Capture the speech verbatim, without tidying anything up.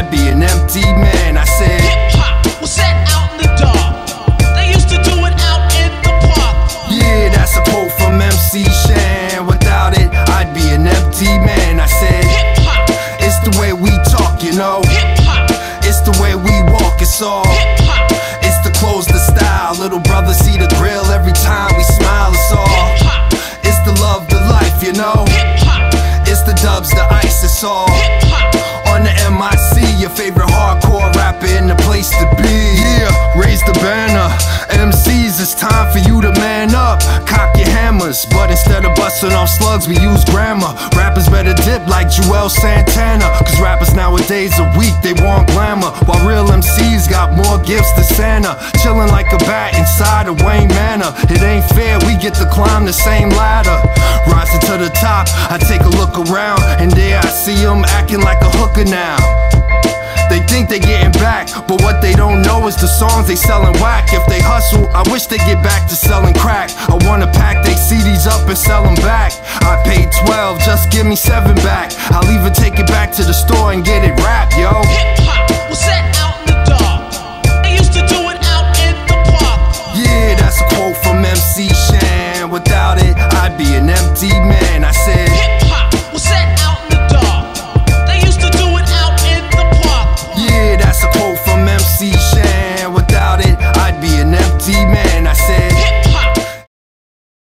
I'd be an empty man. I said hip-hop was set out in the dark. They used to do it out in the park. Yeah, that's a quote from M C Shan. Without it, I'd be an empty man. I said hip-hop, it's the way we talk, you know. hip-hop, It's the way we walk, it's all. hip-hop, It's the clothes, the style. Little brother see the grill every time we smile, it's all. hip-hop, It's the love, the life, you know. hip-hop, It's the dubs, the ice, it's all. hip-hop. On the M I C, your favorite hardcore rapper in the place to be. Yeah, raise the banner. M Cs, it's time for you to man up. Cock your hammers, but instead of busting off slugs, we use grammar. Rappers better dip like Joel Santana, cause rappers nowadays are weak, they want glamour, while real M Cs got more gifts than Santa. Chilling like a bat inside of Wayne Manor. It ain't fair, we get to climb the same ladder. Rising to the top, I take a look around, and there I see them acting like a hooker now. They think they getting back, but what they don't know is the songs they sellin' whack. If they hustle, I wish they get back to selling crack. I wanna pack they C Ds up and sell them back. I paid twelve, just give me seven back. I'll even take it back to the store and get it wrapped, yo.